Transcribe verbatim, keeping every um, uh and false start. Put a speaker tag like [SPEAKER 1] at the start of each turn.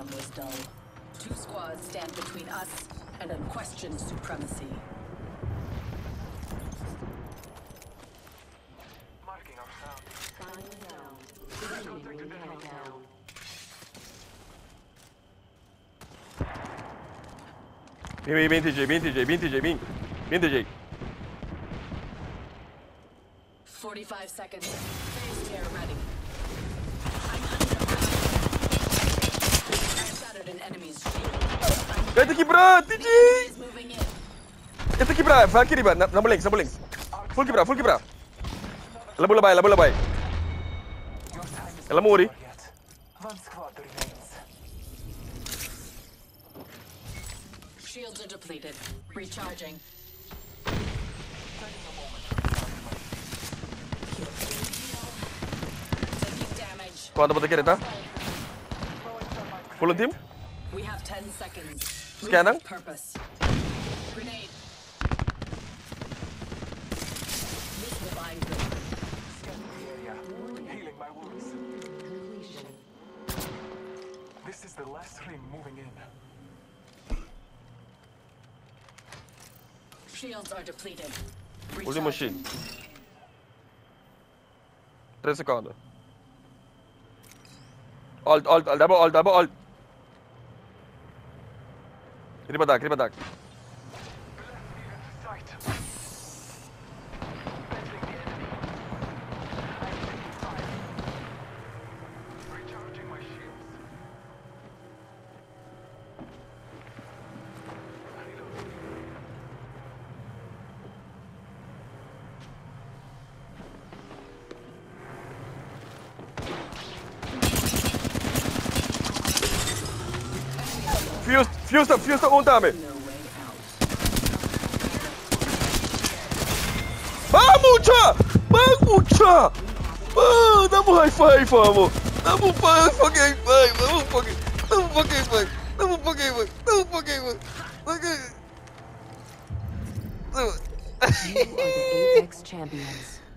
[SPEAKER 1] round was dull. Two squads stand between us and unquestioned supremacy.
[SPEAKER 2] Marking our sound.
[SPEAKER 3] Counting down. Beginning countdown.
[SPEAKER 4] Vem, vem, vem, T J, vem, T J, vem, T J, vem. Vem, T J.
[SPEAKER 1] forty-five seconds. Phase tear ready. I'm under I shattered an enemy's shield.
[SPEAKER 4] Tenta quebrar, T J.
[SPEAKER 1] Enemy is moving in.
[SPEAKER 4] Tenta quebrar, vai aqui, riba. Number links, number links. Full quebrar, full quebrar. Ela bola vai, ela bola vai.
[SPEAKER 2] Your time is
[SPEAKER 4] Ela morre.
[SPEAKER 2] not over yet. One squad remains.
[SPEAKER 1] Shields are depleted. Recharging.
[SPEAKER 2] Taking a moment.
[SPEAKER 1] Taking damage.
[SPEAKER 4] Quando botar aqui, tá? Full team.
[SPEAKER 1] We have ten seconds. Move
[SPEAKER 4] Scanner.
[SPEAKER 1] with purpose. Grenade. This will bind them.
[SPEAKER 2] Scanning the area. Healing my wounds.
[SPEAKER 3] Completion.
[SPEAKER 2] This is the last ring moving in.
[SPEAKER 1] Shields are depleted.
[SPEAKER 4] Último
[SPEAKER 1] Recharging.
[SPEAKER 4] shield. três segundos. Alt, alt, alt, double, alt, double, alt. Riba dark, riba dark.
[SPEAKER 2] Sight. Entering the enemy. I'm taking fire. Recharging my shields. Reloading.
[SPEAKER 4] Fuse, fuse, fuse um dame.
[SPEAKER 1] No way out.
[SPEAKER 4] Vamos, tchá! Vamos, tchá! Oh, dá um high five, vamos! Dá um fucking high five! Dá um fucking... Dá um fucking high five! Dá um fucking high five! Dá um fucking high five!
[SPEAKER 3] You are the Apex champions.